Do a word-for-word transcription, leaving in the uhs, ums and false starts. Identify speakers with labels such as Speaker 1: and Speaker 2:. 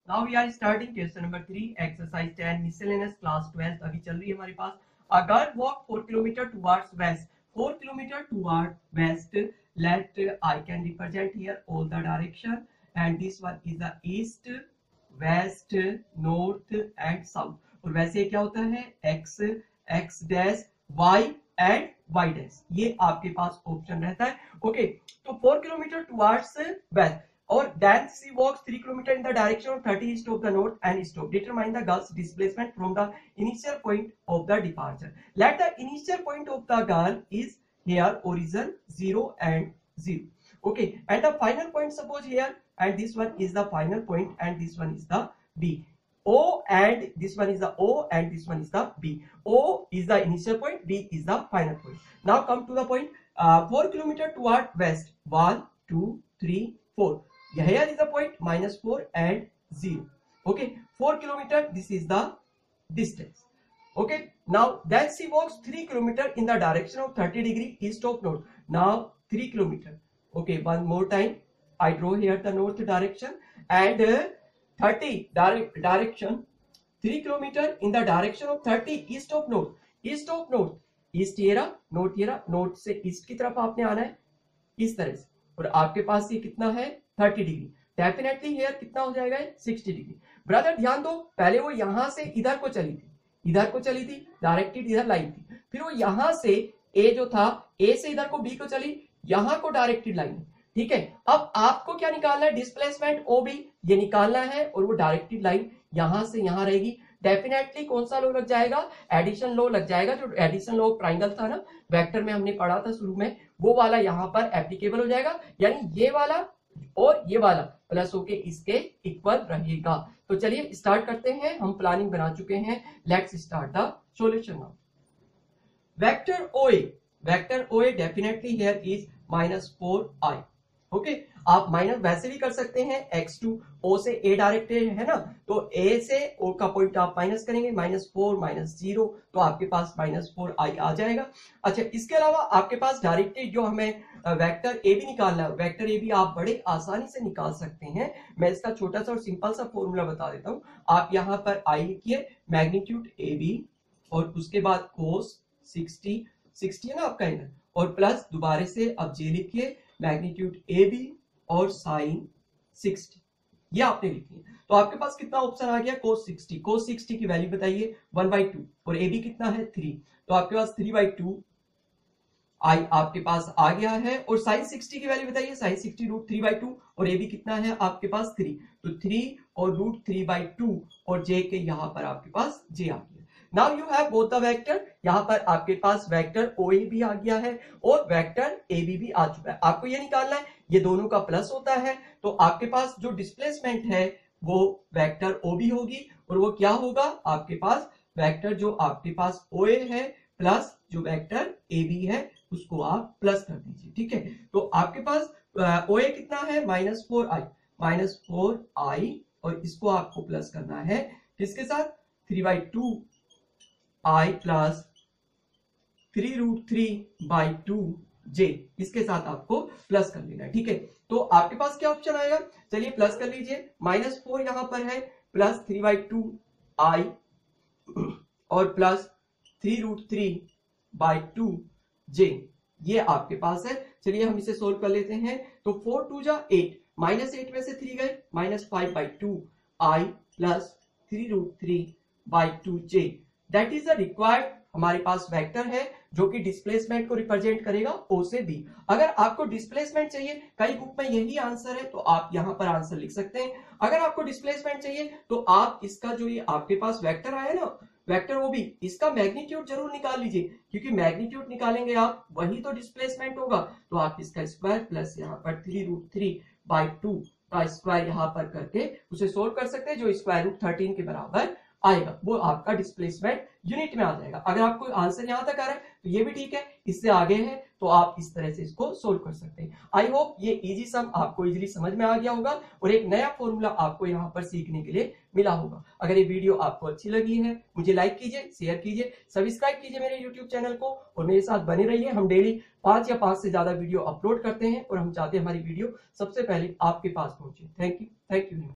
Speaker 1: Now we are starting question number three exercise ten miscellaneous class twelfth अभी चल रही है हमारे पास। A girl walk four kilometer towards west, four kilometer toward west, let I can represent here all the direction and this one is the east, west, north and south. और वैसे क्या होता है X, X dash, Y and Y dash, ये आपके पास option रहता है। ओके okay, तो फोर किलोमीटर टुवर्ड्स वेस्ट और then she walks three kilometer in the direction of thirty east of the north and stop. Determine the girl's displacement from the initial point of the departure. Let the initial point of the girl is here origin zero and zero. Okay, and the final point suppose here, and this one is the final point and this one is the B. O and this one is the O and this one is the B. O is the initial point, B is the final point. Now come to the point. Uh, four kilometer toward west. One, two, three, four. Here is the point minus four and zero. Okay, four kilometer. This is the distance. Okay, now then she walks three kilometer in the direction of thirty degree east of north. Now three kilometer. Okay, one more time. I draw here the north direction and uh, thirty direct direction. three kilometer in the direction of thirty east of north. East of north. East ये रहा, north ये रहा. North से east की तरफ आपने आना है इस तरह से, और आपके पास ये कितना है थर्टी डिग्री। डेफिनेटली हेयर कितना हो जाएगा सिक्सटी डिग्री। ब्रदर ध्यान दो, पहले वो यहां से इधर को चली थी, इधर को चली थी, डायरेक्टेड इधर लाइन थी, फिर वो यहां से ए जो था ए से इधर को बी को चली, यहां को डायरेक्टेड लाइन है। ठीक है, अब आपको क्या निकालना है डिस्प्लेसमेंट ओ बी, ये निकालना है, और वो डायरेक्टेड लाइन यहां से यहां रहेगी। डेफिनेटली कौन सा लॉ लग जाएगा, एडिशन लॉ लग जाएगा। जो एडिशन लॉ ऑफ ट्राइंगल था ना वेक्टर में हमने पढ़ा था शुरू में, वो वाला यहाँ पर एप्लीकेबल हो जाएगा, यानी ये वाला और ये वाला प्लस होके इसके इक्वल रहेगा। तो चलिए स्टार्ट करते हैं, हम प्लानिंग बना चुके हैं। Let's start the solution now. Vector O A, vector O A definitely here is minus four i. Okay, आप माइनस वैसे भी कर सकते हैं, एक्स टू ओ से ए डायरेक्टेड है ना, तो ए से ओ का पॉइंट आप माइनस करेंगे, माइनस फोर माइनस जीरो, तो आपके पास माइनस फोर आई आ जाएगा। अच्छा, इसके अलावा आपके पास डायरेक्टेड जो हमें वेक्टर ए भी निकालना है, वेक्टर ए भी आप बड़े आसानी से निकाल सकते हैं। मैं इसका छोटा सा और सिंपल सा फॉर्मूला बता देता हूं। आप यहाँ पर आई लिखिए, मैग्नीट्यूड ए बी, और उसके बाद कोस सिक्सटी, सिक्सटी है ना आपका इधर, और प्लस दोबारा से अब जे लिखिए, मैग्नीट्यूड ए बी और साइन सिक्सटी, ये आपने लिखी है। तो आपके पास कितना ऑप्शन आ गया, कोस सिक्सटी। कोस सिक्सटी की वैल्यू बताइए वन बाई टू, और ए बी कितना है थ्री, तो आपके पास थ्री बाई टू आई आपके पास आ गया है। और साइन सिक्सटी की वैल्यू बताइए, sine sixty root three by two, और ए बी कितना है आपके पास थ्री, तो थ्री और रूट थ्री बाई टू, और जे के यहाँ पर आपके पास जे आ गया। Now you have both the vector, यहाँ पर आपके पास वेक्टर ओ ए भी आ गया है और वेक्टर ए बी भी आ चुका है। आपको ये निकालना है, ये दोनों का प्लस होता है, तो आपके पास जो डिस्प्लेसमेंट है वो वेक्टर ओ बी होगी, और वो क्या होगा आपके पास वेक्टर जो आपके पास ओ ए है प्लस जो वेक्टर ए बी है उसको आप प्लस कर दीजिए। ठीक है, तो आपके पास ओ ए कितना है minus four i, minus four i, और इसको आपको प्लस करना है किसके साथ, three by two I plus three root three by two j, इसके साथ आपको प्लस कर लेना है। ठीक है, तो आपके पास क्या ऑप्शन आएगा, चलिए प्लस कर लीजिए, माइनस फोर यहां पर है, plus three by two I और plus three root three by two J, ये आपके पास है। चलिए हम इसे सोल्व कर लेते हैं। तो फोर टू जा एट, माइनस एट में से थ्री गए, minus five by two I plus three root three by two J, that is the required हमारे पास वेक्टर है जो कि डिस्प्लेसमेंट को रिप्रेजेंट करेगा ओ से बी। अगर आपको डिस्प्लेसमेंट चाहिए, कई बुक में यही आंसर है, तो आप यहां पर आंसर लिख सकते हैं। अगर आपको डिस्प्लेसमेंट चाहिए तो आप इसका जो ये आपके पास वेक्टर आया ना, वेक्टर ओ बी, इसका मैग्नीट्यूड जरूर निकाल लीजिए, क्योंकि मैग्नीट्यूड निकालेंगे आप वही तो डिस्प्लेसमेंट होगा। तो आप इसका स्क्वायर प्लस यहाँ पर three root three by two का स्क्वायर यहाँ पर करके उसे सोल्व कर सकते हैं, जो स्क्वायर रूट थर्टीन के बराबर आएगा, वो आपका डिस्प्लेसमेंट यूनिट में आ जाएगा। अगर आपको आंसर यहां तक आ रहा है तो ये भी ठीक है, इससे आगे है तो आप इस तरह से इसको सोल्व कर सकते हैं। आई होप ये इजी सम आपको इजीली समझ में आ गया होगा और एक नया फॉर्मूला आपको यहाँ पर सीखने के लिए मिला होगा। अगर ये वीडियो आपको अच्छी लगी है, मुझे लाइक कीजिए, शेयर कीजिए, सब्सक्राइब कीजिए मेरे यूट्यूब चैनल को और मेरे साथ बने रहिए। हम डेली पांच या पांच से ज्यादा वीडियो अपलोड करते हैं और हम चाहते हैं हमारी वीडियो सबसे पहले आपके पास पहुंचे। Thank you, thank you.